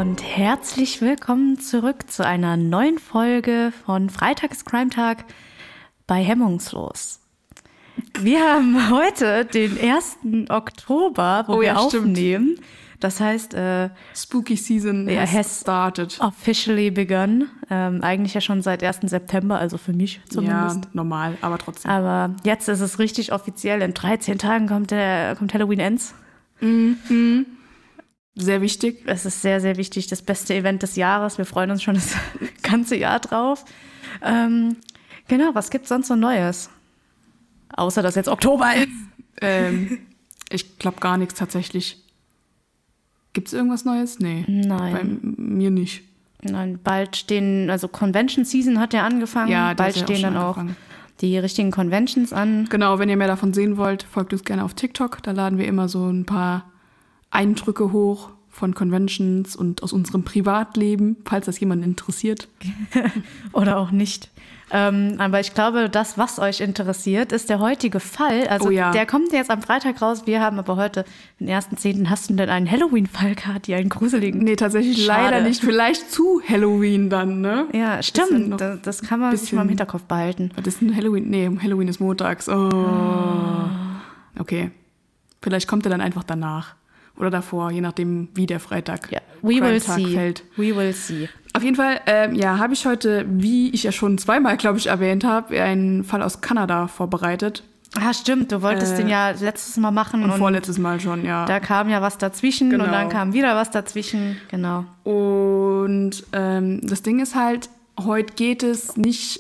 und herzlich willkommen zurück zu einer neuen Folge von Freitag ist Crime-Tag bei Hemmungslos. Wir haben heute den 1. Oktober, wo wir aufnehmen. Stimmt. Das heißt, Spooky Season has started. Officially begun. Eigentlich ja schon seit 1. September, also für mich zumindest. Ja, normal, aber trotzdem. Aber jetzt ist es richtig offiziell. In 13 Tagen kommt Halloween Ends. Mhm. Sehr wichtig. Es ist sehr, sehr wichtig. Das beste Event des Jahres. Wir freuen uns schon das ganze Jahr drauf. Genau, was gibt's sonst so Neues? Außer, dass jetzt Oktober ist. Ich glaube gar nichts tatsächlich. Gibt es irgendwas Neues? Nee. Nein. Bei mir nicht. Nein, bald stehen, also Convention Season hat ja angefangen. Ja, bald stehen dann auch die richtigen Conventions an. Genau, wenn ihr mehr davon sehen wollt, folgt uns gerne auf TikTok. Da laden wir immer so ein paar Eindrücke hoch von Conventions und aus unserem Privatleben, falls das jemanden interessiert. Oder auch nicht. Aber ich glaube, das, was euch interessiert, ist der heutige Fall. Also Der kommt jetzt am Freitag raus. Wir haben aber heute den 1.10. Hast du denn einen Halloween-Fall gehabt, einen gruseligen? Nee, tatsächlich leider nicht. Vielleicht zu Halloween dann, ne? Ja, stimmt. Das kann man sich mal im Hinterkopf behalten. Was ist denn Halloween? Nee, Halloween ist montags. Oh. Okay. Vielleicht kommt er dann einfach danach. Oder davor, je nachdem, wie der Freitag fällt. We will see. Auf jeden Fall, habe ich heute, wie ich ja schon zweimal, glaube ich, erwähnt habe, einen Fall aus Kanada vorbereitet. Ah, stimmt. Du wolltest den ja letztes Mal machen. Und vorletztes Mal schon, ja. Da kam ja was dazwischen genau. Und dann kam wieder was dazwischen. Genau. Und das Ding ist halt, heute geht es nicht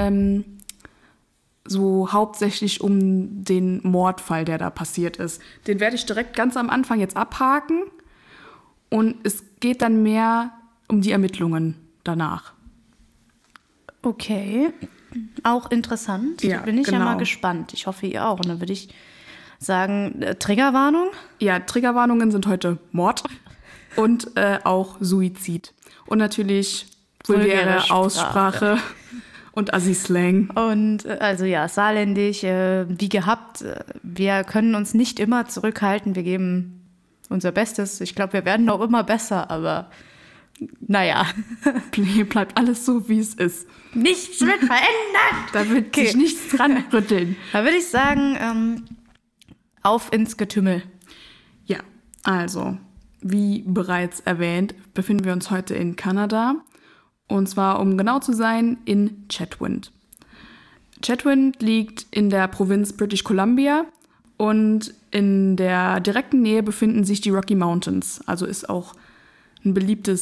so hauptsächlich um den Mordfall, der da passiert ist. Den werde ich direkt ganz am Anfang jetzt abhaken. Und es geht dann mehr um die Ermittlungen danach. Okay, auch interessant. Ja, da bin ich ja mal gespannt. Ich hoffe, ihr auch. Und dann würde ich sagen, Triggerwarnung? Ja, Triggerwarnungen sind heute Mord und auch Suizid. Und natürlich vulgäre Aussprache und Assi-Slang. Und also ja, saarländisch, wie gehabt. Wir können uns nicht immer zurückhalten. Wir geben unser Bestes. Ich glaube, wir werden auch immer besser, aber naja. Hier bleibt alles so, wie es ist. Nichts wird verändert. Da wird sich nichts dran rütteln. Da würde ich sagen, auf ins Getümmel. Ja, also, wie bereits erwähnt, befinden wir uns heute in Kanada. Und zwar, um genau zu sein, in Chetwynd. Chetwynd liegt in der Provinz British Columbia und in der direkten Nähe befinden sich die Rocky Mountains. Also ist auch ein beliebter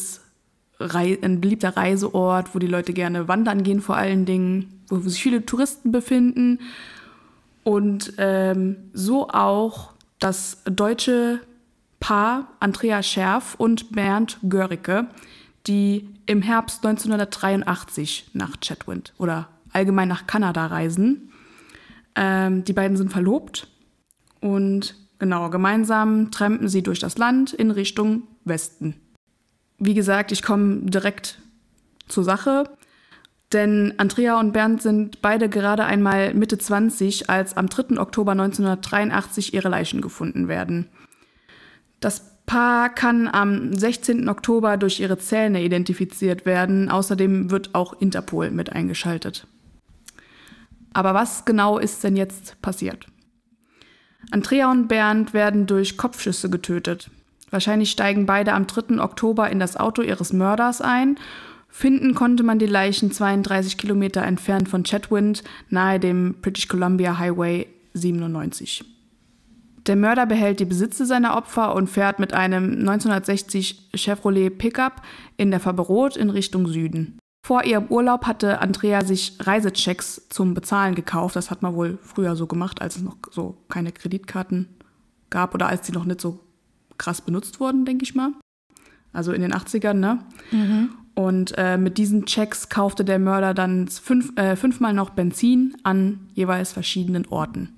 Reiseort, wo die Leute gerne wandern gehen vor allen Dingen, wo sich viele Touristen befinden. Und so auch das deutsche Paar Andrea Scherf und Bernd Göricke, die im Herbst 1983 nach Chetwynd oder allgemein nach Kanada reisen. Die beiden sind verlobt und genau, gemeinsam trampen sie durch das Land in Richtung Westen. Wie gesagt, ich komme direkt zur Sache, denn Andrea und Bernd sind beide gerade einmal Mitte 20, als am 3. Oktober 1983 ihre Leichen gefunden werden. Das Paar kann am 16. Oktober durch ihre Zähne identifiziert werden. Außerdem wird auch Interpol mit eingeschaltet. Aber was genau ist denn jetzt passiert? Andrea und Bernd werden durch Kopfschüsse getötet. Wahrscheinlich steigen beide am 3. Oktober in das Auto ihres Mörders ein. Finden konnte man die Leichen 32 Kilometer entfernt von Chetwynd, nahe dem British Columbia Highway 97. Der Mörder behält die Besitze seiner Opfer und fährt mit einem 1960 Chevrolet Pickup in der Farbe Rot in Richtung Süden. Vor ihrem Urlaub hatte Andrea sich Reisechecks zum Bezahlen gekauft. Das hat man wohl früher so gemacht, als es noch so keine Kreditkarten gab oder als die noch nicht so krass benutzt wurden, denke ich mal. Also in den 80ern, ne? Mhm. Und mit diesen Checks kaufte der Mörder dann fünfmal noch Benzin an jeweils verschiedenen Orten.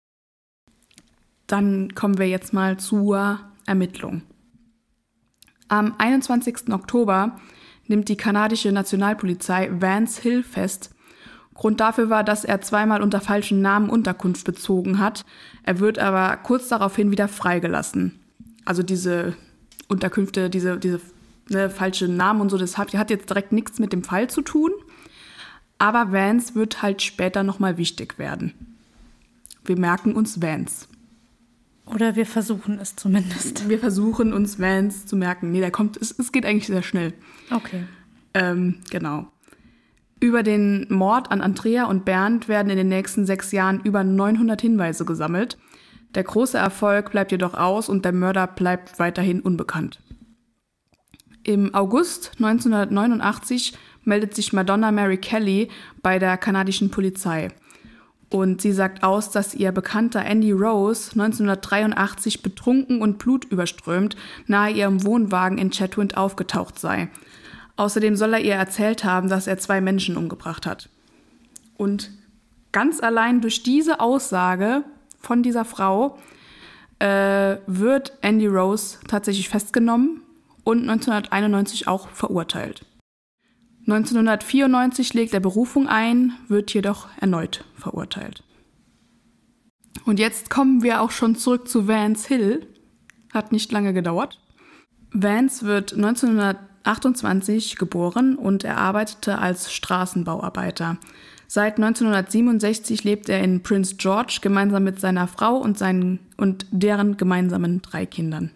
Dann kommen wir jetzt mal zur Ermittlung. Am 21. Oktober nimmt die kanadische Nationalpolizei Vance Hill fest. Grund dafür war, dass er zweimal unter falschen Namen Unterkunft bezogen hat. Er wird aber kurz daraufhin wieder freigelassen. Also diese Unterkünfte, diese falsche Namen und so. Das hat jetzt direkt nichts mit dem Fall zu tun. Aber Vance wird halt später nochmal wichtig werden. Wir merken uns Vance. Oder wir versuchen es zumindest. Wir versuchen uns Vance zu merken. Nee, es geht eigentlich sehr schnell. Okay. Genau. Über den Mord an Andrea und Bernd werden in den nächsten 6 Jahren über 900 Hinweise gesammelt. Der große Erfolg bleibt jedoch aus und der Mörder bleibt weiterhin unbekannt. Im August 1989 meldet sich Madonna Mary Kelly bei der kanadischen Polizei. Und sie sagt aus, dass ihr Bekannter Andy Rose 1983 betrunken und blutüberströmt nahe ihrem Wohnwagen in Chetwynd aufgetaucht sei. Außerdem soll er ihr erzählt haben, dass er 2 Menschen umgebracht hat. Und ganz allein durch diese Aussage von dieser Frau wird Andy Rose tatsächlich festgenommen und 1991 auch verurteilt. 1994 legt er Berufung ein, wird jedoch erneut verurteilt. Und jetzt kommen wir auch schon zurück zu Vance Hill. Hat nicht lange gedauert. Vance wird 1928 geboren und er arbeitete als Straßenbauarbeiter. Seit 1967 lebt er in Prince George gemeinsam mit seiner Frau und deren gemeinsamen 3 Kindern.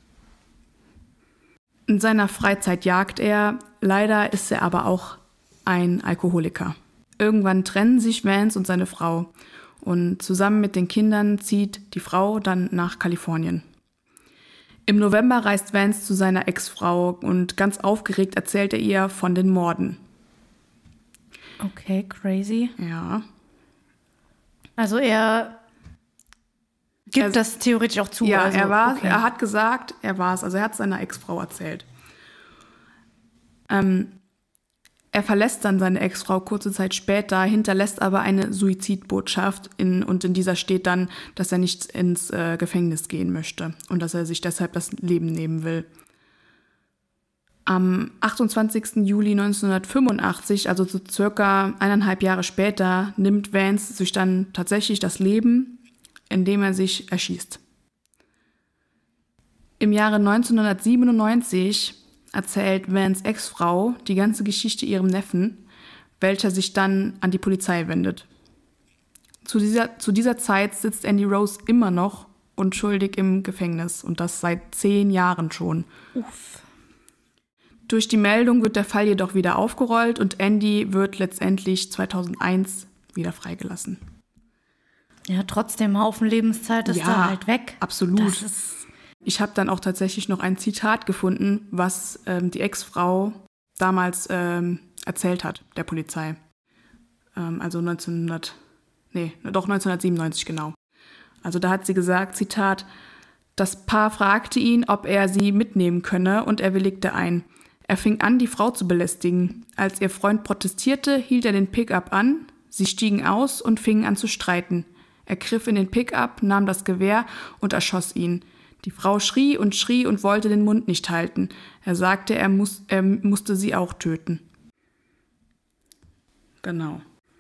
In seiner Freizeit jagt er, leider ist er aber auch ein Alkoholiker. Irgendwann trennen sich Vance und seine Frau und zusammen mit den Kindern zieht die Frau dann nach Kalifornien. Im November reist Vance zu seiner Ex-Frau und ganz aufgeregt erzählt er ihr von den Morden. Okay, crazy. Ja. Also er gibt das theoretisch auch zu. Ja, also, er hat gesagt, er war es. Also er hat seiner Ex-Frau erzählt. Er verlässt dann seine Ex-Frau kurze Zeit später, hinterlässt aber eine Suizidbotschaft und in dieser steht dann, dass er nicht ins Gefängnis gehen möchte und dass er sich deshalb das Leben nehmen will. Am 28. Juli 1985, also so circa 1,5 Jahre später, nimmt Vance sich dann tatsächlich das Leben, indem er sich erschießt. Im Jahre 1997 erzählt Vance' Ex-Frau die ganze Geschichte ihrem Neffen, welcher sich dann an die Polizei wendet. Zu dieser Zeit sitzt Andy Rose immer noch unschuldig im Gefängnis und das seit 10 Jahren schon. Uff. Durch die Meldung wird der Fall jedoch wieder aufgerollt und Andy wird letztendlich 2001 wieder freigelassen. Ja, trotzdem Haufen Lebenszeit ist da halt weg. Absolut. Ich habe dann auch tatsächlich noch ein Zitat gefunden, was die Ex-Frau damals erzählt hat, der Polizei. Also 1997 genau. Also da hat sie gesagt, Zitat, das Paar fragte ihn, ob er sie mitnehmen könne und er willigte ein. Er fing an, die Frau zu belästigen. Als ihr Freund protestierte, hielt er den Pickup an. Sie stiegen aus und fingen an zu streiten. Er griff in den Pickup, nahm das Gewehr und erschoss ihn. Die Frau schrie und wollte den Mund nicht halten. Er sagte, er musste sie auch töten. Genau.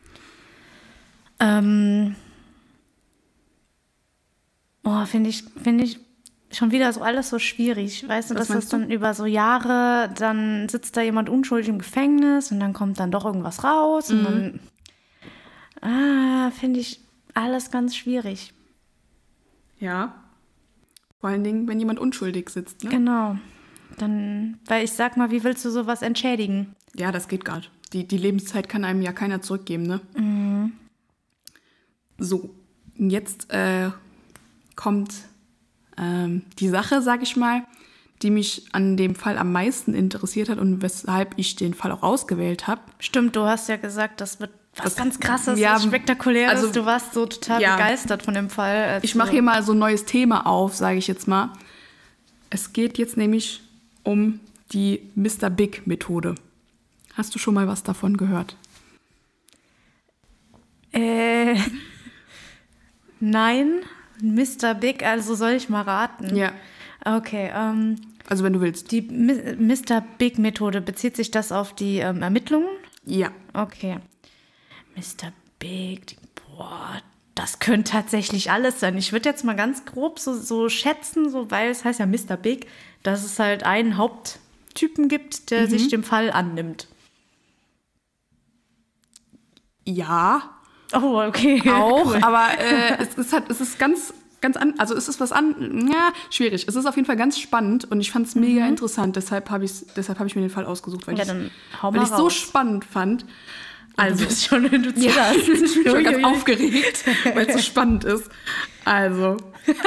Finde ich schon wieder so alles so schwierig. Weißt du, dass das dann über so Jahre, dann sitzt da jemand unschuldig im Gefängnis und dann kommt dann doch irgendwas raus. Und dann finde ich alles ganz schwierig. Ja. Vor allen Dingen, wenn jemand unschuldig sitzt. Ne? Genau. Dann, weil ich sag mal, wie willst du sowas entschädigen? Ja, das geht gar nicht. Die Lebenszeit kann einem ja keiner zurückgeben, ne? Mhm. So, jetzt kommt die Sache, sag ich mal, die mich an dem Fall am meisten interessiert hat und weshalb ich den Fall auch ausgewählt habe. Stimmt, du hast ja gesagt, das wird was ganz Krasses, was Spektakuläres. Also, du warst so total begeistert von dem Fall. Ich mache hier mal so ein neues Thema auf, sage ich jetzt mal. Es geht jetzt nämlich um die Mr. Big-Methode. Hast du schon mal was davon gehört? Nein. Mr. Big, also soll ich mal raten? Ja. Okay. Also wenn du willst. Die Mr. Big-Methode, bezieht sich das auf die Ermittlungen? Ja. Okay. Mr. Big, das könnte tatsächlich alles sein. Ich würde jetzt mal ganz grob so schätzen, weil es heißt ja Mr. Big, dass es halt einen Typen gibt, der sich dem Fall annimmt. Ja. Oh, okay. Auch, cool. aber es ist ganz also es ist schwierig. Es ist auf jeden Fall ganz spannend und ich fand es mega interessant. Deshalb hab ich mir den Fall ausgesucht, weil dann hau ich mal es so raus. spannend fand. Also, du bist schon, wenn du zitterst. Ich bin schon ganz aufgeregt, weil es so spannend ist. Also.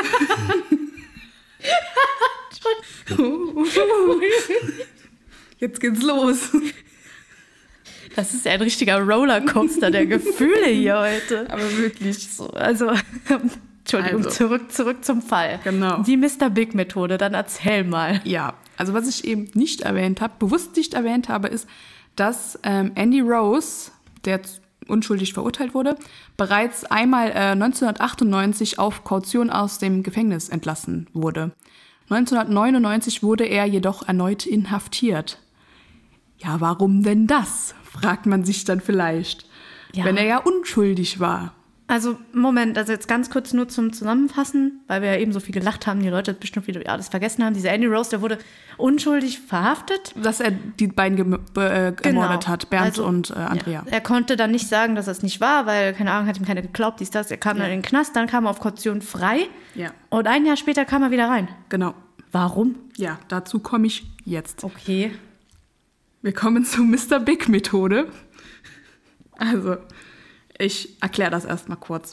Jetzt geht's los. Das ist ja ein richtiger Rollercoaster der Gefühle hier heute. Aber wirklich. So, also, Entschuldigung, zurück zum Fall. Genau. Die Mr. Big-Methode, dann erzähl mal. Ja, also was ich eben nicht erwähnt habe, bewusst nicht erwähnt habe, ist, dass Andy Rose, der unschuldig verurteilt wurde, bereits einmal 1998 auf Kaution aus dem Gefängnis entlassen wurde. 1999 wurde er jedoch erneut inhaftiert. Ja, warum denn das? Fragt man sich dann vielleicht, wenn er ja unschuldig war. Also, Moment, also jetzt ganz kurz nur zum Zusammenfassen, weil wir ja eben so viel gelacht haben, die Leute bestimmt wieder alles vergessen haben. Dieser Andy Rose, der wurde unschuldig verhaftet. Dass er die beiden gemordet hat, Bernd und Andrea. Ja. Er konnte dann nicht sagen, dass das nicht war, weil, keine Ahnung, hat ihm keiner geglaubt, dies, das. Er kam dann in den Knast, dann kam er auf Kaution frei. Ja. Und ein Jahr später kam er wieder rein. Genau. Warum? Ja, dazu komme ich jetzt. Okay. Wir kommen zur Mr. Big-Methode. Also, ich erkläre das erstmal kurz.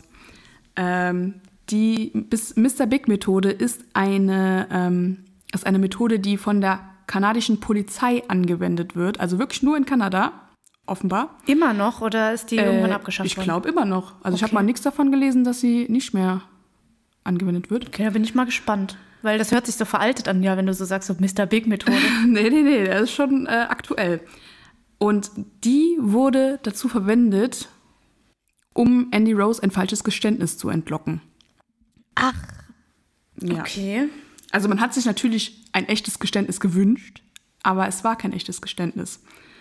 Die Mr. Big-Methode ist eine Methode, die von der kanadischen Polizei angewendet wird. Also wirklich nur in Kanada, offenbar. Immer noch oder ist die irgendwann abgeschafft worden? Ich glaube immer noch. Also ich habe mal nichts davon gelesen, dass sie nicht mehr angewendet wird. Okay, da bin ich mal gespannt. Weil das hört sich so veraltet an, ja, wenn du so sagst, so Mr. Big-Methode. Nee, das ist schon aktuell. Und die wurde dazu verwendet, um Andy Rose ein falsches Geständnis zu entlocken. Ach, ja. Okay. Also man hat sich natürlich ein echtes Geständnis gewünscht, aber es war kein echtes Geständnis.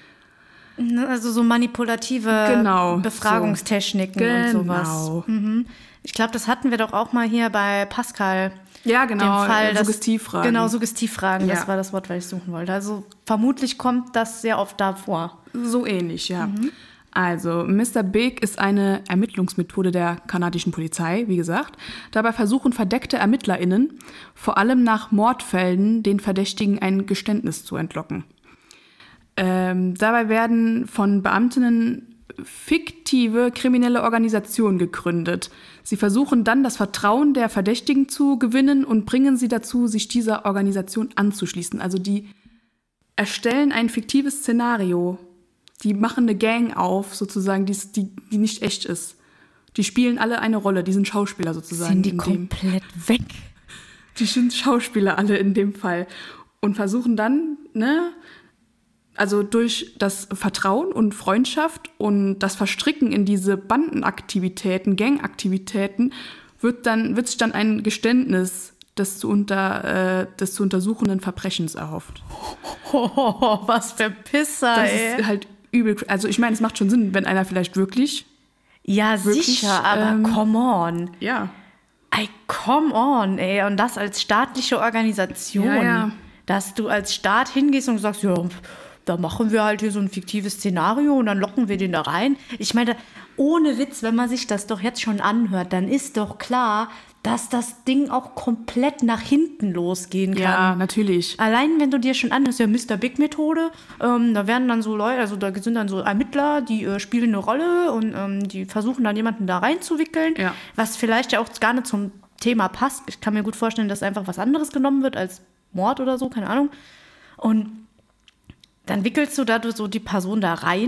Also so manipulative Befragungstechniken und sowas. Mhm. Ich glaube, das hatten wir doch auch mal hier bei Pascal. Ja, genau, Fall, Suggestivfragen. Genau, Suggestivfragen, Ja. das war das Wort, was ich suchen wollte. Also vermutlich kommt das sehr oft da vor. So ähnlich, ja. Also, Mr. Big ist eine Ermittlungsmethode der kanadischen Polizei, wie gesagt. Dabei versuchen verdeckte ErmittlerInnen, vor allem nach Mordfällen, den Verdächtigen ein Geständnis zu entlocken. Dabei werden von Beamtinnen fiktive kriminelle Organisationen gegründet. Sie versuchen dann, das Vertrauen der Verdächtigen zu gewinnen und bringen sie dazu, sich dieser Organisation anzuschließen. Also die erstellen ein fiktives Szenario. Die machen eine Gang auf, sozusagen, die nicht echt ist. Die spielen alle eine Rolle, die sind Schauspieler sozusagen. Sind die komplett weg? Die sind Schauspieler alle in dem Fall. Und versuchen dann, also durch das Vertrauen und Freundschaft und das Verstricken in diese Bandenaktivitäten, Gangaktivitäten, wird sich dann ein Geständnis des zu untersuchenden Verbrechens erhofft. Oh, was für Pisser, Das ey. ist halt übel. Also ich meine, es macht schon Sinn, wenn einer vielleicht wirklich... Ja, sicher, aber come on. Ja. Ey, come on, ey. Und das als staatliche Organisation. Ja. Dass du als Staat hingehst und sagst, ja, da machen wir halt hier so ein fiktives Szenario und dann locken wir den da rein. Ich meine, ohne Witz, wenn man sich das doch jetzt schon anhört, dann ist doch klar, dass das Ding auch komplett nach hinten losgehen kann. Ja, natürlich. Allein, wenn du dir schon anhörst, ja, Mr. Big-Methode, da werden dann so Leute, also da sind dann so Ermittler, die spielen eine Rolle und die versuchen dann jemanden da reinzuwickeln, Ja. was vielleicht ja auch gar nicht zum Thema passt. Ich kann mir gut vorstellen, dass einfach was anderes genommen wird als Mord oder so, keine Ahnung. Und dann wickelst du da so die Person da rein,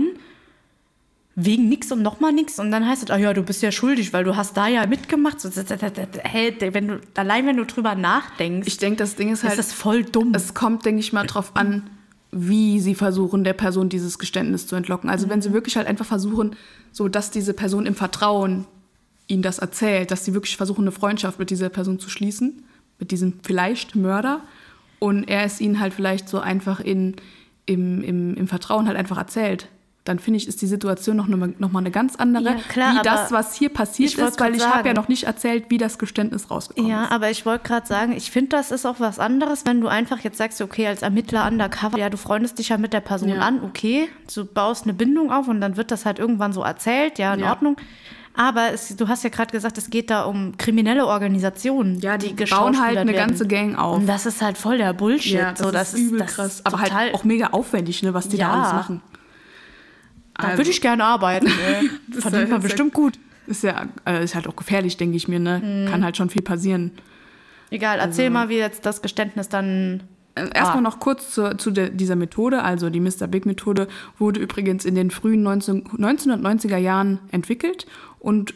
wegen nix und nochmal nix. Und dann heißt es, du bist ja schuldig, weil du hast da ja mitgemacht. So, hey, wenn du drüber nachdenkst, Ich denke, das Ding ist halt... ist das voll dumm. Es kommt, denke ich mal, drauf an, wie sie versuchen, der Person dieses Geständnis zu entlocken. Also wenn sie wirklich halt einfach versuchen, so dass diese Person im Vertrauen ihnen das erzählt, dass sie wirklich versuchen, eine Freundschaft mit dieser Person zu schließen, mit diesem vielleicht Mörder, und er es ihnen halt vielleicht so einfach im Vertrauen halt einfach erzählt, dann finde ich, ist die Situation noch mal eine ganz andere, Ja, klar, wie aber das, was hier passiert ist, weil ich habe ja noch nicht erzählt, wie das Geständnis rausgekommen ist. Ja, aber ich wollte gerade sagen, ich finde, das ist auch was anderes, wenn du einfach jetzt sagst, okay, als Ermittler undercover, ja, du freundest dich ja mit der Person an, okay, du baust eine Bindung auf und dann wird das halt irgendwann so erzählt, ja, in Ordnung. Aber du hast ja gerade gesagt, es geht da um kriminelle Organisationen, ja, die bauen halt eine ganze Gang auf. Und das ist halt voll der Bullshit. Ja, das ist übel krass. Aber halt auch mega aufwendig, ne, was die da alles machen. Da würde ich gerne arbeiten. Das verdient man bestimmt gut. Ist halt auch gefährlich, denke ich mir. Ne? Kann halt schon viel passieren. Egal, erzähl mal, wie jetzt das Geständnis dann... Erstmal noch kurz zu dieser Methode. Also die Mr. Big-Methode wurde übrigens in den frühen 1990er Jahren entwickelt und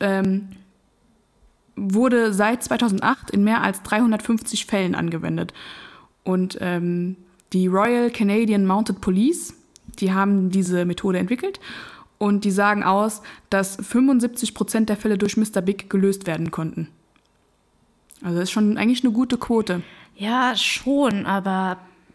wurde seit 2008 in mehr als 350 Fällen angewendet. Und die Royal Canadian Mounted Police, die haben diese Methode entwickelt und die sagen aus, dass 75% der Fälle durch Mr. Big gelöst werden konnten. Also das ist schon eigentlich eine gute Quote. Ja, schon, aber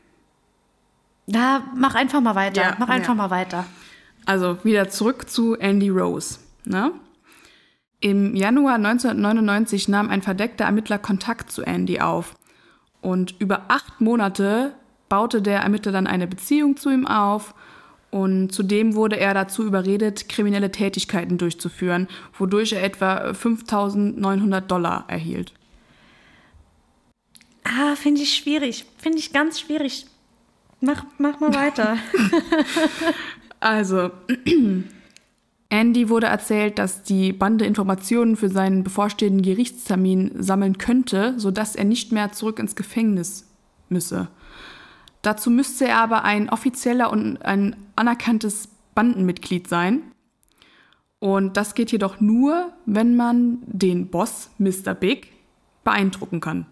mach einfach mal weiter. Mal weiter. Also wieder zurück zu Andy Rose. Ne? Im Januar 1999 nahm ein verdeckter Ermittler Kontakt zu Andy auf. Und über 8 Monate baute der Ermittler dann eine Beziehung zu ihm auf. Und zudem wurde er dazu überredet, kriminelle Tätigkeiten durchzuführen, wodurch er etwa $5.900 erhielt. Finde ich schwierig. Finde ich ganz schwierig. Mach mal weiter. Also, Andy wurde erzählt, dass die Bande Informationen für seinen bevorstehenden Gerichtstermin sammeln könnte, sodass er nicht mehr zurück ins Gefängnis müsse. Dazu müsste er aber ein offizieller und ein anerkanntes Bandenmitglied sein. Und das geht jedoch nur, wenn man den Boss, Mr. Big, beeindrucken kann.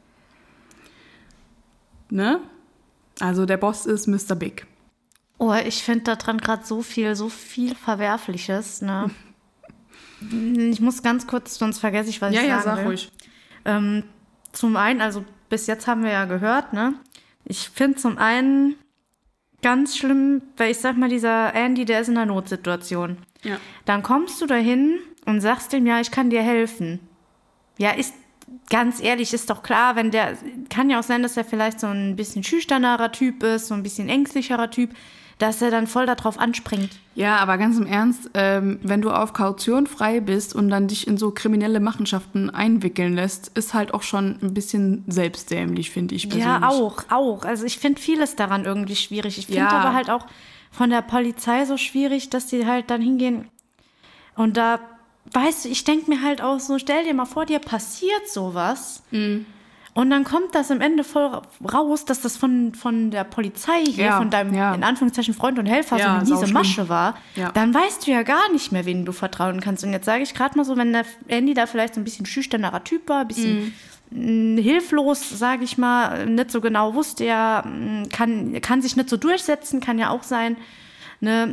Ne? Also der Boss ist Mr. Big. Oh, ich finde da dran gerade so viel Verwerfliches. Ne? Ich muss ganz kurz, sonst vergesse ich, was ich sagen will. Ja, sag ruhig. Zum einen, also bis jetzt haben wir ja gehört, ne? Ich finde zum einen ganz schlimm, weil ich sag mal, dieser Andy, der ist in einer Notsituation. Ja. Dann kommst du dahin und sagst ihm, ja, ich kann dir helfen. Ja, ganz ehrlich, ist doch klar, kann ja auch sein, dass er vielleicht so ein bisschen schüchternerer Typ ist, so ein bisschen ängstlicherer Typ, dass er dann voll darauf anspringt. Ja, aber ganz im Ernst, wenn du auf Kaution frei bist und dann dich in so kriminelle Machenschaften einwickeln lässt, ist halt auch schon ein bisschen selbstdämlich, finde ich persönlich. Ja, auch. Also ich finde vieles daran irgendwie schwierig. Ich finde aber halt auch von der Polizei so schwierig, dass die halt dann hingehen und da, weißt du, ich denke mir halt auch so, stell dir mal vor, dir passiert sowas und dann kommt das am Ende voll raus, dass das von der Polizei hier, von deinem, in Anführungszeichen, Freund und Helfer so eine miese Masche war. Ja. Dann weißt du ja gar nicht mehr, wen du vertrauen kannst. Und jetzt sage ich gerade mal so, wenn der Andy da vielleicht so ein bisschen schüchternerer Typ war, ein bisschen hilflos, sage ich mal, nicht so genau wusste, er kann sich nicht so durchsetzen, kann ja auch sein, ne?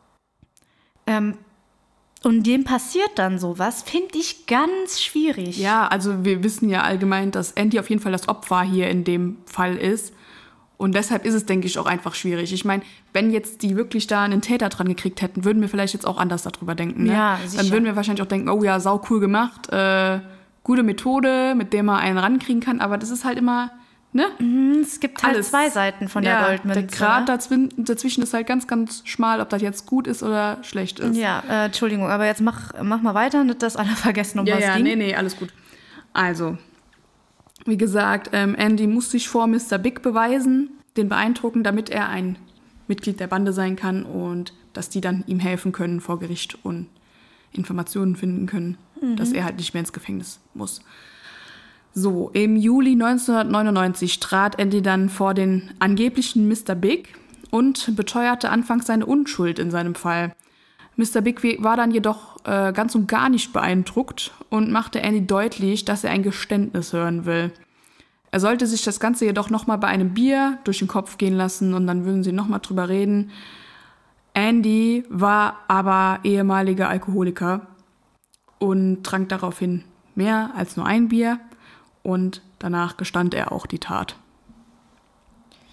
Und dem passiert dann sowas, finde ich ganz schwierig. Ja, also wir wissen ja allgemein, dass Andy auf jeden Fall das Opfer hier in dem Fall ist. Und deshalb ist es, denke ich, auch einfach schwierig. Ich meine, wenn jetzt die wirklich da einen Täter dran gekriegt hätten, würden wir vielleicht jetzt auch anders darüber denken. Ne? Ja, sicher. Dann würden wir wahrscheinlich auch denken, oh ja, sau cool gemacht, gute Methode, mit der man einen rankriegen kann. Aber das ist halt immer, ne? Es gibt halt 2 Seiten von der Goldmünze. Der Grat dazwischen ist halt ganz, ganz schmal, ob das jetzt gut ist oder schlecht ist. Ja, Entschuldigung, aber jetzt mach mal weiter, nicht, dass alle vergessen, was ging. Nee, alles gut. Also, wie gesagt, Andy muss sich vor Mr. Big beweisen, den beeindrucken, damit er ein Mitglied der Bande sein kann und dass die dann ihm helfen können vor Gericht und Informationen finden können, dass er halt nicht mehr ins Gefängnis muss. So, im Juli 1999 trat Andy dann vor den angeblichen Mr. Big und beteuerte anfangs seine Unschuld in seinem Fall. Mr. Big war dann jedoch ganz und gar nicht beeindruckt und machte Andy deutlich, dass er ein Geständnis hören will. Er sollte sich das Ganze jedoch nochmal bei einem Bier durch den Kopf gehen lassen und dann würden sie nochmal drüber reden. Andy war aber ehemaliger Alkoholiker und trank daraufhin mehr als nur ein Bier und danach gestand er auch die Tat.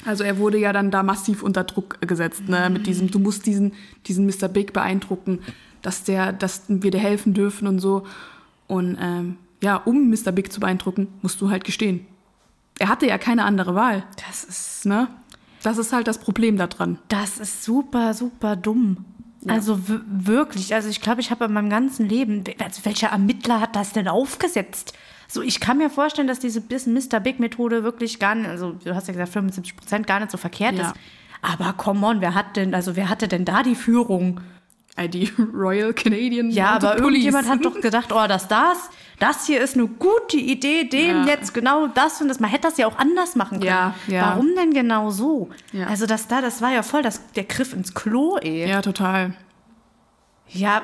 Also er wurde ja dann da massiv unter Druck gesetzt, ne? Mit diesem, du musst diesen Mr. Big beeindrucken, dass wir dir helfen dürfen und so. Und um Mr. Big zu beeindrucken, musst du halt gestehen. Er hatte ja keine andere Wahl. Das ist halt das Problem daran. Das ist super, super dumm. Ja. Also wirklich, also ich glaube, ich habe in meinem ganzen Leben, also welcher Ermittler hat das denn aufgesetzt? So, ich kann mir vorstellen, dass diese Mr. Big-Methode wirklich gar nicht, also du hast ja gesagt, 75% gar nicht so verkehrt ist. Aber come on, wer hatte denn da die Führung? Die Royal Canadian Ja, Mounted aber Police. Irgendjemand hat doch gedacht, das hier ist eine gute Idee, jetzt genau das und das. Man hätte das ja auch anders machen können. Ja. Warum denn genau so? Ja. Also das war ja voll der Griff ins Klo, ey. Ja, total. Ja,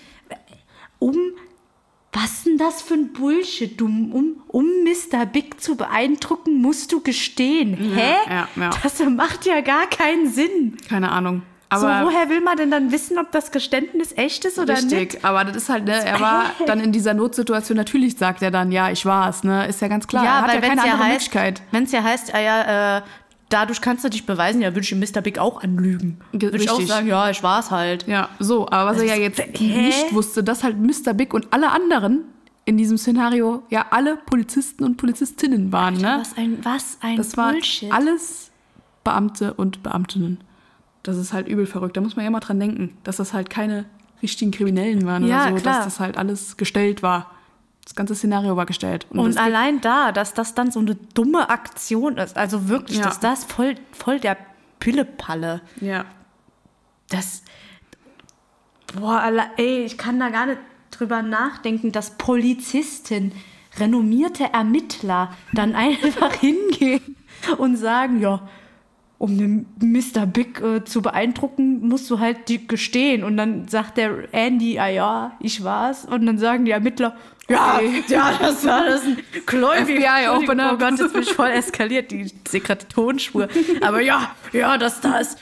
was denn das für ein Bullshit? Um Mr. Big zu beeindrucken, musst du gestehen. Hä? Ja. Das macht ja gar keinen Sinn. Keine Ahnung. Aber so, woher will man denn dann wissen, ob das Geständnis echt ist oder nicht? Richtig, aber das ist halt, ne, er war dann in dieser Notsituation, natürlich sagt er dann, ja, ich war's, ne, ist ja ganz klar, ja, er hat ja keine andere Möglichkeit. Wenn es ja heißt, dadurch kannst du dich beweisen, ja, würde ich Mr. Big auch anlügen. Würde ich auch sagen, ja, ich war's halt. Ja, so, aber was er ja jetzt nicht wusste, dass halt Mr. Big und alle anderen in diesem Szenario ja alle Polizisten und Polizistinnen waren, ne? Was ein das Bullshit. Das waren alles Beamte und Beamtinnen. Das ist halt übel verrückt. Da muss man ja mal dran denken, dass das halt keine richtigen Kriminellen waren oder so, klar. dass das halt alles gestellt war. Das ganze Szenario war gestellt. Und allein dass das dann so eine dumme Aktion ist, also wirklich, dass das voll der Pillepalle. Ja. Ich kann da gar nicht drüber nachdenken, dass Polizisten, renommierte Ermittler dann einfach hingehen und sagen, ja, um den Mr. Big zu beeindrucken, musst du halt gestehen. Und dann sagt der Andy, ich war's. Und dann sagen die Ermittler, das war das ein gläubiger. Oh Gott, jetzt bin ich voll eskaliert, die Tonspur. Aber das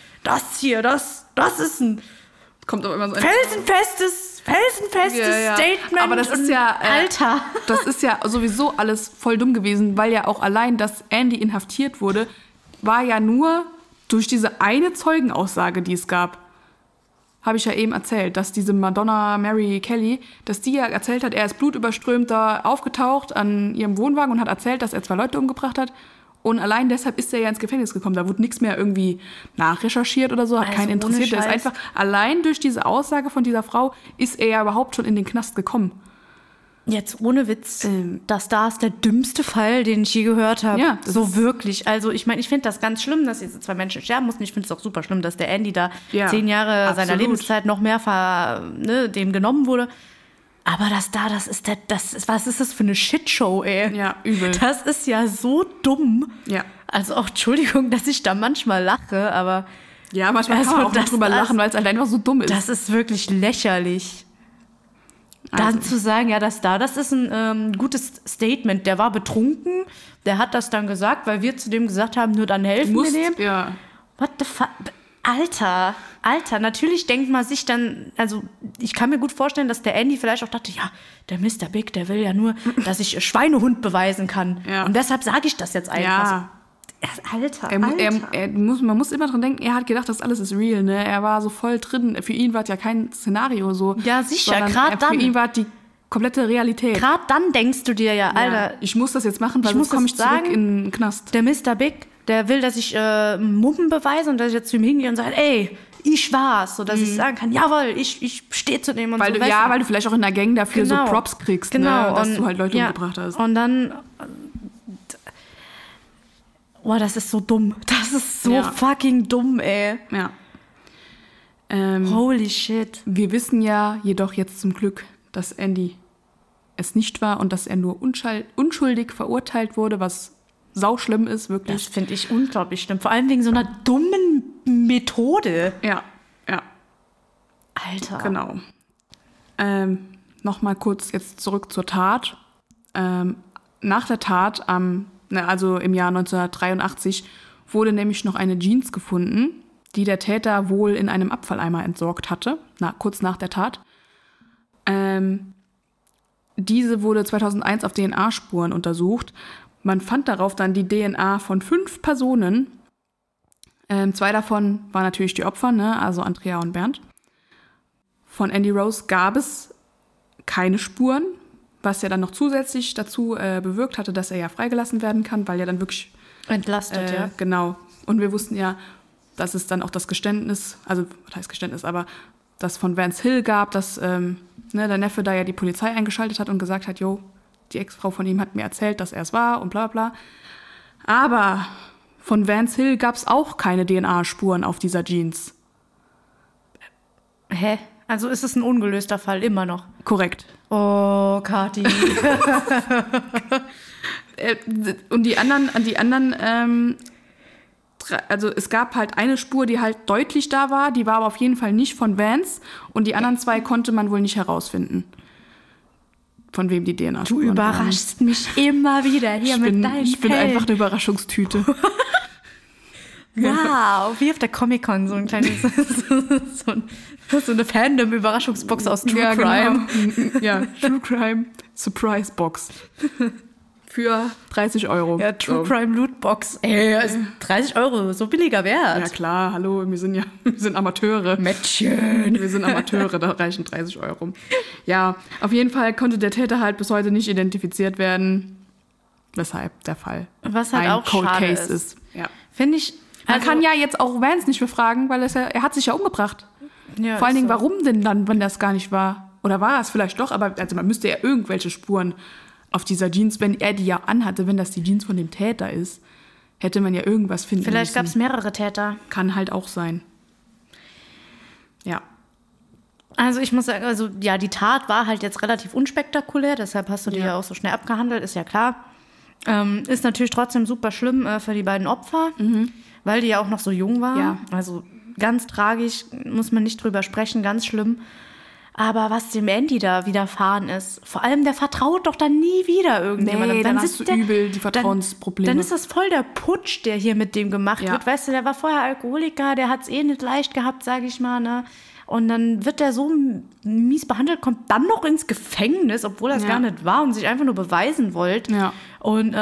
ist ein kommt auch immer so felsenfestes Statement. Aber das ist ja, Alter. Das ist ja sowieso alles voll dumm gewesen, weil ja auch allein, dass Andy inhaftiert wurde, war ja nur durch diese eine Zeugenaussage, die es gab. Habe ich ja eben erzählt, dass diese Madonna Mary Kelly, dass die ja erzählt hat, er ist blutüberströmt da aufgetaucht an ihrem Wohnwagen und hat erzählt, dass er 2 Leute umgebracht hat. Und allein deshalb ist er ja ins Gefängnis gekommen. Da wurde nichts mehr irgendwie nachrecherchiert oder so, hat keinen interessiert. Der ist einfach, allein durch diese Aussage von dieser Frau ist er ja überhaupt schon in den Knast gekommen. Jetzt ohne Witz, das da ist der dümmste Fall, den ich je gehört habe. Ja, so wirklich. Also ich meine, ich finde das ganz schlimm, dass diese 2 Menschen sterben mussten. Ich finde es auch super schlimm, dass der Andy da 10 Jahre seiner Lebenszeit noch mehr dem genommen wurde. Aber was ist das für eine Shitshow, ey? Ja, übel. Das ist ja so dumm. Ja. Also auch, Entschuldigung, dass ich da manchmal lache, aber... Ja, manchmal kann man auch drüber lachen, weil es allein einfach so dumm ist. Das ist wirklich lächerlich. Dann zu sagen, das ist ein gutes Statement. Der war betrunken, der hat das dann gesagt, weil wir zu dem gesagt haben, nur dann helfen wir dem. Ja. What the fuck? Alter, natürlich denkt man sich dann, also ich kann mir gut vorstellen, dass der Andy vielleicht auch dachte, ja, der Mr. Big, der will ja nur, dass ich Schweinehund beweisen kann. Ja. Und deshalb sage ich das jetzt einfach. Ja. Alter. Man muss immer dran denken, er hat gedacht, das alles ist real, ne? Er war so voll drin. Für ihn war es ja kein Szenario so. Ja, sicher, gerade dann. Für ihn war die komplette Realität. Gerade dann denkst du dir Alter. Ich muss das jetzt machen, weil sonst komme ich zurück in den Knast. Der Mr. Big, der will, dass ich Muppen beweise und dass ich jetzt zu ihm hingehe und sage, ey, ich war's. So, dass ich sagen kann, jawohl, ich stehe zu dem und weil so. Weil du vielleicht auch in der Gang dafür so Props kriegst, ne? Dass du halt Leute umgebracht hast. Und dann... das ist so dumm. Das ist so fucking dumm, ey. Ja. Holy shit. Wir wissen ja jedoch jetzt zum Glück, dass Andy es nicht war und dass er nur unschuldig verurteilt wurde, was sauschlimm ist, wirklich. Das finde ich unglaublich schlimm. Vor allem wegen so einer dummen Methode. Ja. Alter. Genau. Nochmal kurz jetzt zurück zur Tat. Nach der Tat also im Jahr 1983, wurde nämlich noch eine Jeans gefunden, die der Täter wohl in einem Abfalleimer entsorgt hatte, kurz nach der Tat. Diese wurde 2001 auf DNA-Spuren untersucht. Man fand darauf dann die DNA von 5 Personen 2 davon waren natürlich die Opfer, ne? Also Andrea und Bernd. Von Andy Rose gab es keine Spuren, was ja dann noch zusätzlich dazu bewirkt hatte, dass er ja freigelassen werden kann, weil ja dann wirklich... Entlastet, ja. Genau. Und wir wussten ja, dass es dann auch das Geständnis, also was heißt Geständnis, aber das von Vance Hill gab, dass der Neffe da ja die Polizei eingeschaltet hat und gesagt hat, jo, die Ex-Frau von ihm hat mir erzählt, dass er es war und bla bla. Aber von Vance Hill gab es auch keine DNA-Spuren auf dieser Jeans. Hä? Also ist es ein ungelöster Fall, immer noch? Korrekt. Oh, Kathi. Und die anderen, also es gab halt eine Spur, die halt deutlich da war, die war aber auf jeden Fall nicht von Vance und die anderen 2 konnte man wohl nicht herausfinden, von wem die DNA-Spuren Du überraschst mich immer wieder hier mit deinen Ich bin einfach eine Überraschungstüte. Wow, wie auf der Comic-Con, so ein kleines, so eine Fandom-Überraschungsbox aus True Crime. Genau. Ja, True Crime Surprise Box. Für 30 €. Ja, True Crime Lootbox. Ey, ist 30 €, so billiger Wert. Ja klar, hallo, wir sind Amateure. Mädchen. Wir sind Amateure, da reichen 30 €. Ja, auf jeden Fall konnte der Täter halt bis heute nicht identifiziert werden, weshalb der Fall Was halt ein auch Cold schade Case ist. Ja. Finde ich... Man kann ja jetzt auch Vance nicht befragen, weil er hat sich ja umgebracht. Ja, vor allen Dingen, so. warum denn dann, wenn das gar nicht war? Oder war es vielleicht doch, aber also man müsste ja irgendwelche Spuren auf dieser Jeans, wenn er die ja anhatte, wenn das die Jeans von dem Täter ist, hätte man ja irgendwas finden Vielleicht müssen. gab es mehrere Täter. Kann halt auch sein. Ja. Also ich muss sagen, also ja, die Tat war halt jetzt relativ unspektakulär, deshalb hast du die ja auch so schnell abgehandelt, ist ja klar. Ist natürlich trotzdem super schlimm für die beiden Opfer, weil die ja auch noch so jung waren. Ja. Also ganz tragisch, muss man nicht drüber sprechen, ganz schlimm. Aber was dem Andy da widerfahren ist, vor allem der vertraut doch dann nie wieder irgendjemandem. Nee, dann hast du übel die Vertrauensprobleme. Dann ist das voll der Putsch, der hier mit dem gemacht wird. Weißt du, der war vorher Alkoholiker, der hat es eh nicht leicht gehabt, sage ich mal, ne? Und dann wird der so mies behandelt, kommt dann noch ins Gefängnis, obwohl er es gar nicht war und sich einfach nur beweisen wollte. Ja. Und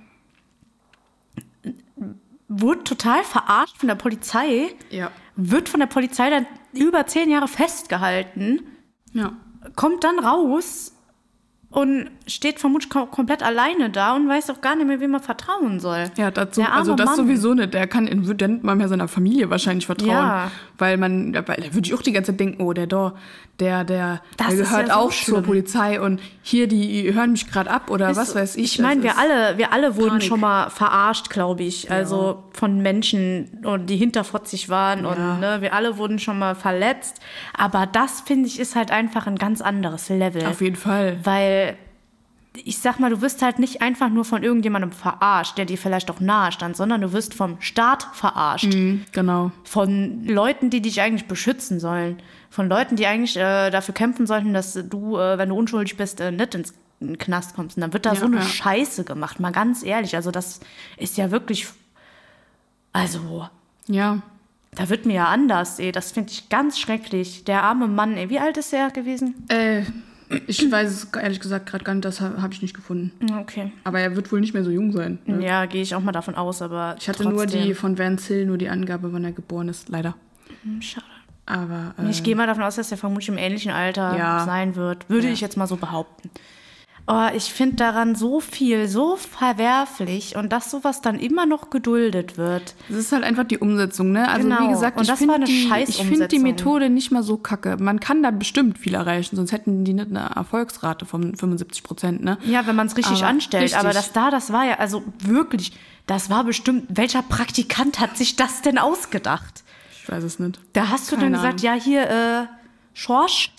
wurde total verarscht von der Polizei. Ja. Wird von der Polizei dann über 10 Jahre festgehalten. Ja. Kommt dann raus und steht vermutlich komplett alleine da und weiß auch gar nicht mehr, wem er vertrauen soll. Ja, dazu, Der arme also das Mann. sowieso nicht. Der kann dann mal mehr seiner Familie wahrscheinlich vertrauen. Ja. Weil da würde ich auch die ganze Zeit denken, oh, der Das ist gehört ja so auch schlimm. zur Polizei und hier, die hören mich gerade ab oder was weiß ich. Ich meine, wir alle wurden Panik. schon mal verarscht, glaube ich. Also von Menschen, die hinterfotzig waren. Und ne, wir alle wurden schon mal verletzt. Aber das, finde ich, ist halt einfach ein ganz anderes Level. Auf jeden Fall. Weil, ich sag mal, du wirst halt nicht einfach nur von irgendjemandem verarscht, der dir vielleicht auch nahe stand, sondern du wirst vom Staat verarscht. Genau. Von Leuten, die dich eigentlich beschützen sollen. Von Leuten, die eigentlich dafür kämpfen sollten, dass du, wenn du unschuldig bist, nicht in den Knast kommst. Und dann wird da so eine Scheiße gemacht, mal ganz ehrlich. Also das ist ja wirklich, also Ja. da wird mir ja anders, das finde ich ganz schrecklich. Der arme Mann, wie alt ist der gewesen? Ich weiß es ehrlich gesagt gerade gar nicht, das habe ich nicht gefunden. Okay. Aber er wird wohl nicht mehr so jung sein. Ne? Ja, gehe ich auch mal davon aus, aber Ich hatte trotzdem. nur die von Vance Hill, nur die Angabe, wann er geboren ist, leider. Schade. Aber Ich gehe mal davon aus, dass er vermutlich im ähnlichen Alter sein wird. Würde ich jetzt mal so behaupten. Oh, ich finde daran so viel, so verwerflich und dass sowas dann immer noch geduldet wird. es ist halt einfach die Umsetzung, ne? Also Genau. wie gesagt, Und ich das war finde eine die Scheißumsetzung. Methode nicht mal so kacke. Man kann da bestimmt viel erreichen, sonst hätten die nicht eine Erfolgsrate von 75%, ne? Ja, wenn man es richtig Aber anstellt. richtig. Aber das war ja, also wirklich, das war bestimmt, welcher Praktikant hat sich das denn ausgedacht? Ich weiß es nicht. Da hast du Keine dann gesagt, ja hier, Schorsch,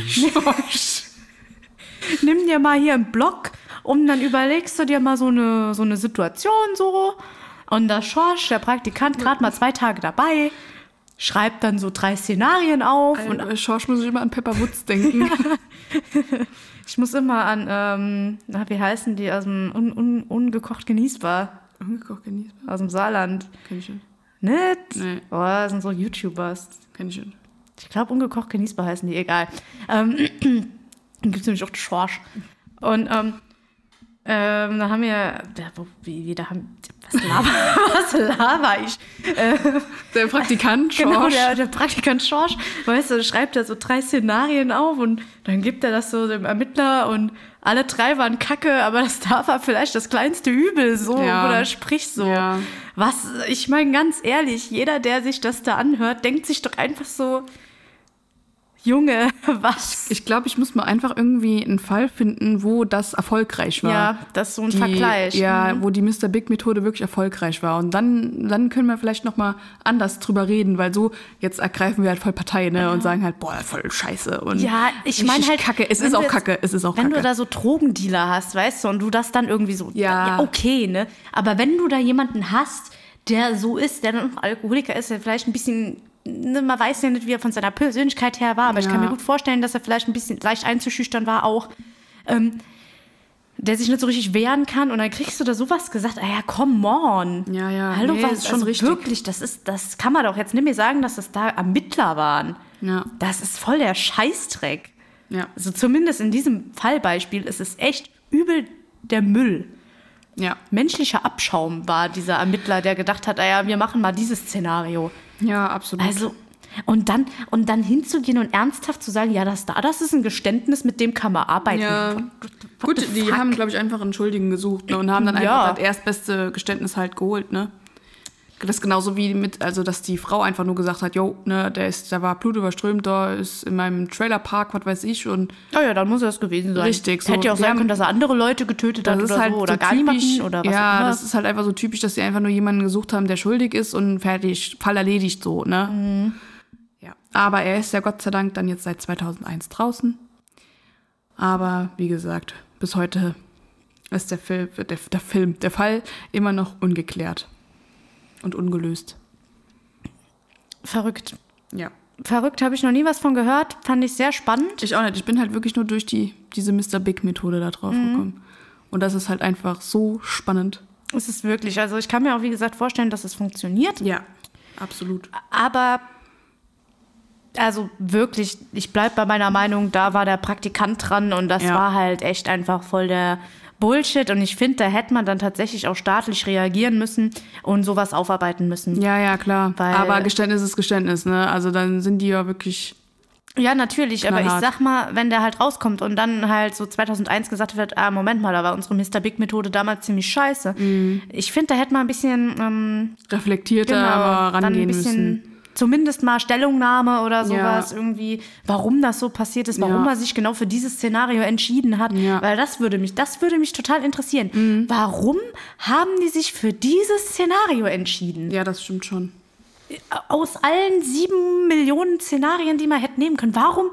nimm dir mal hier einen Block und dann überlegst du dir mal so eine Situation so. Und der Schorsch, der Praktikant, gerade mal 2 Tage dabei, schreibt dann so 3 Szenarien auf. Und Schorsch muss ich immer an Pepper Woods denken. ich muss immer an, wie heißen die, aus dem ungekocht genießbar, Ungekocht genießbar? aus dem Saarland. Kenn ich nicht. Nicht? Nee. Oh, das sind so YouTubers. Kenn ich nicht. Ich glaube, ungekocht genießbar heißen die, egal. Dann gibt es nämlich auch Schorsch. Und Da haben wir, was laber ich? Der Praktikant Genau, Schorsch. der Praktikant Schorsch, weißt du, schreibt er so 3 Szenarien auf und dann gibt er das so dem Ermittler und alle 3 waren kacke, aber das da war vielleicht das kleinste Übel, so, Ja. oder sprich so. Ja. Was, ich meine ganz ehrlich, jeder, der sich das da anhört, denkt sich doch einfach so, Junge, was? Ich glaube, ich muss mal einfach irgendwie einen Fall finden, wo das erfolgreich war. Ja, das ist so ein Vergleich. Ja, wo die Mr. Big-Methode wirklich erfolgreich war. Und dann können wir vielleicht noch mal anders drüber reden, weil so, jetzt ergreifen wir halt voll Partei, ne, und sagen halt, boah, voll scheiße. Und Ja, ich meine halt, Kacke. Es wenn ist du auch jetzt- Kacke. Es ist auch Wenn Kacke. du da so Drogendealer hast, weißt du, und du das dann irgendwie so, Ja. okay, ne? Aber wenn du da jemanden hast, der so ist, der dann noch Alkoholiker ist, der vielleicht ein bisschen, ne, man weiß ja nicht, wie er von seiner Persönlichkeit her war, aber ich kann mir gut vorstellen, dass er vielleicht ein bisschen leicht einzuschüchtern war auch, der sich nicht so richtig wehren kann und dann kriegst du da sowas gesagt, ja, come on. Ja, ja. Hallo, Nee, was ist schon also richtig. wirklich, das kann man doch jetzt nicht mehr sagen, dass das da Ermittler waren. Ja. Das ist voll der Scheißdreck. Ja. Also zumindest in diesem Fallbeispiel ist es echt übel der Müll. Ja. Menschlicher Abschaum war dieser Ermittler, der gedacht hat, wir machen mal dieses Szenario. Ja, absolut. Also, und dann hinzugehen und ernsthaft zu sagen, ja, das ist ein Geständnis, mit dem kann man arbeiten. Ja. What Gut, the die fuck? haben, glaube ich, einfach einen Schuldigen gesucht, ne, und haben dann Ja. einfach das erstbeste Geständnis halt geholt, ne? Das ist genauso wie dass die Frau einfach nur gesagt hat, jo, ne, der war blutüberströmt, da ist in meinem Trailerpark, was weiß ich, und Oh ja, dann muss er es gewesen sein. Richtig, so. Hätte ja auch Die sein haben- können, dass er andere Leute getötet hat das ist oder halt so. Oder so gar typisch, niemanden oder was ja, auch immer. das ist halt einfach so typisch, dass sie einfach nur jemanden gesucht haben, der schuldig ist und fertig, Fall erledigt, so, ne? Mhm. Ja, aber er ist ja Gott sei Dank dann jetzt seit 2001 draußen. Aber, wie gesagt, bis heute ist der Fall immer noch ungeklärt und ungelöst. Verrückt. Ja. Verrückt, habe ich noch nie was von gehört. Fand ich sehr spannend. Ich auch nicht. Ich bin halt wirklich nur durch diese Mr. Big-Methode da drauf Mhm. gekommen. Und das ist halt einfach so spannend. Es ist wirklich, also ich kann mir auch, wie gesagt, vorstellen, dass es funktioniert. Ja, absolut. Aber, also wirklich, ich bleibe bei meiner Meinung, da war der Praktikant dran und das Ja. war halt echt einfach voll der Bullshit. Und ich finde, da hätte man dann tatsächlich auch staatlich reagieren müssen und sowas aufarbeiten müssen. Ja, ja, klar. Weil- Aber Geständnis ist Geständnis, ne? Also dann sind die ja wirklich... Ja, natürlich, aber ich Knallhart. sag mal, wenn der halt rauskommt und dann halt so 2001 gesagt wird, Moment mal, da war unsere Mr. Big-Methode damals ziemlich scheiße. Ich finde, da hätte man ein bisschen reflektierter aber dann rangehen ein bisschen, müssen. zumindest mal Stellungnahme oder sowas Ja. irgendwie, warum das so passiert ist, warum Ja. er sich genau für dieses Szenario entschieden hat, Ja. weil das würde mich total interessieren. Warum haben die sich für dieses Szenario entschieden? Ja, das stimmt schon. Aus allen 7 Millionen Szenarien, die man hätte nehmen können, warum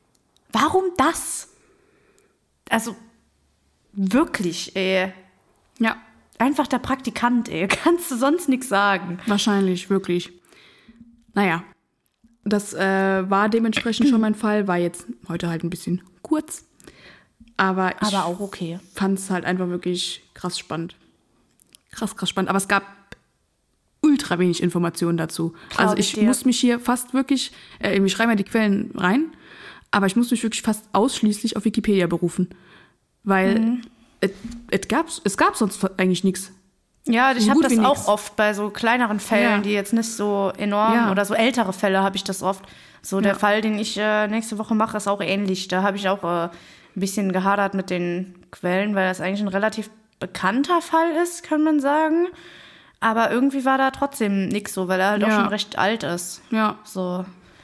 das? Also wirklich, ey. Ja, Einfach der Praktikant, ey. Kannst du sonst nichts sagen. wahrscheinlich, wirklich. Naja, das war dementsprechend schon mein Fall. War jetzt heute halt ein bisschen kurz. Aber ich Aber auch okay. fand es halt einfach wirklich krass spannend. Krass spannend. Aber es gab ultra wenig Informationen dazu. Glaub Also ich ich dir. muss mich hier fast wirklich, ich schreibe ja die Quellen rein, aber ich muss mich wirklich fast ausschließlich auf Wikipedia berufen. Weil es gab sonst eigentlich nichts. Ja, ich So habe gut das wie auch nix. oft bei so kleineren Fällen, Ja. die jetzt nicht so enorm Ja. oder so ältere Fälle habe ich das oft. So der Ja. Fall, den ich nächste Woche mache, ist auch ähnlich. Da habe ich auch ein bisschen gehadert mit den Quellen, weil das eigentlich ein relativ bekannter Fall ist, kann man sagen. Aber irgendwie war da trotzdem nichts so, weil er halt auch Ja. schon recht alt ist. Ja, So.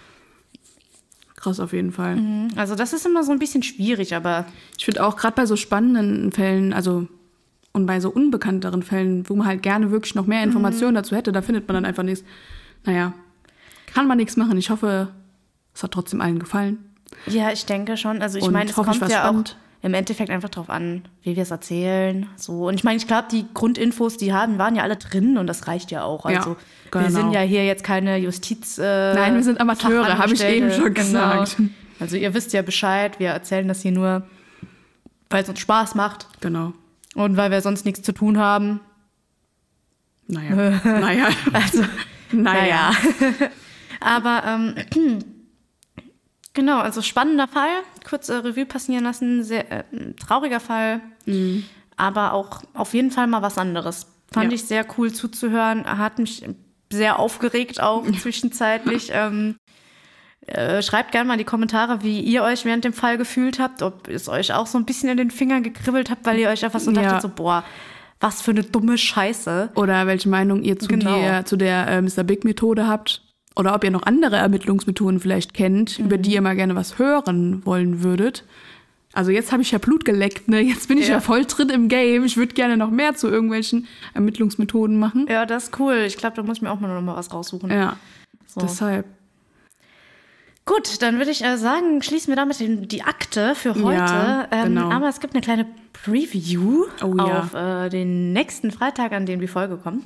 krass auf jeden Fall. Also das ist immer so ein bisschen schwierig, aber Ich finde auch gerade bei so spannenden Fällen, also und bei so unbekannteren Fällen, wo man halt gerne wirklich noch mehr Informationen dazu hätte, da findet man dann einfach nichts. Naja, kann man nichts machen. Ich hoffe, es hat trotzdem allen gefallen. ja, ich denke schon. Also ich Und meine, es hoffe, ich kommt war ja spannend. auch im Endeffekt einfach drauf an, wie wir es erzählen. So. Und ich meine, ich glaube, die Grundinfos, die haben, waren ja alle drin und das reicht ja auch. Ja, Also genau. wir sind ja hier jetzt keine Justiz. Nein, wir sind Amateure, habe ich eben schon gesagt. Genau. Also ihr wisst ja Bescheid, wir erzählen das hier nur, weil es uns Spaß macht Genau. und weil wir sonst nichts zu tun haben. Naja. naja. Also, Naja. Aber genau, also spannender Fall. Kurz Revue passieren lassen. Sehr trauriger Fall. aber auch auf jeden Fall mal was anderes. Fand ich sehr cool zuzuhören, hat mich sehr aufgeregt auch zwischenzeitlich. Schreibt gerne mal in die Kommentare, wie ihr euch während dem Fall gefühlt habt, ob es euch auch so ein bisschen in den Fingern gekribbelt habt, weil ihr euch einfach so dachtet, so boah, was für eine dumme Scheiße. Oder welche Meinung ihr zu der Mr. Big-Methode habt. Oder ob ihr noch andere Ermittlungsmethoden vielleicht kennt, über die ihr mal gerne was hören wollen würdet. Also jetzt habe ich ja Blut geleckt, ne? Jetzt bin ich ja voll drin im Game. Ich würde gerne noch mehr zu irgendwelchen Ermittlungsmethoden machen. Ja, das ist cool. Ich glaube, da muss ich mir auch mal noch mal was raussuchen. Ja, deshalb. Gut, dann würde ich sagen, schließen wir damit die Akte für heute. Ja, genau. Aber es gibt eine kleine Preview auf den nächsten Freitag, an dem die Folge kommt.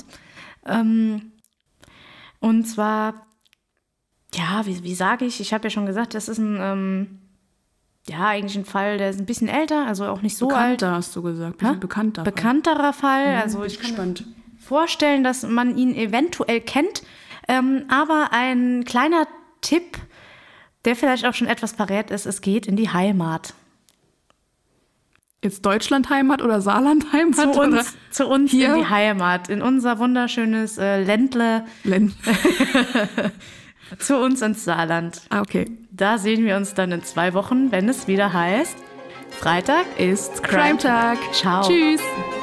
Und zwar, ja, wie sage ich? Ich habe ja schon gesagt, das ist eigentlich ein Fall, der ist ein bisschen älter, also auch nicht so alt. Bekannter, hast du gesagt. Bekannter. Bekannterer Fall. Ja, also ich kann mir vorstellen, dass man ihn eventuell kennt. Aber ein kleiner Tipp, der vielleicht auch schon etwas verrät ist, es geht in die Heimat. Jetzt Deutschland-Heimat oder Saarland-Heimat? Zu uns hier? In die Heimat, in unser wunderschönes Ländle. Zu uns ins Saarland. Ah, okay. Da sehen wir uns dann in 2 Wochen, wenn es wieder heißt, Freitag ist Crime Tag. Ciao. Tschüss.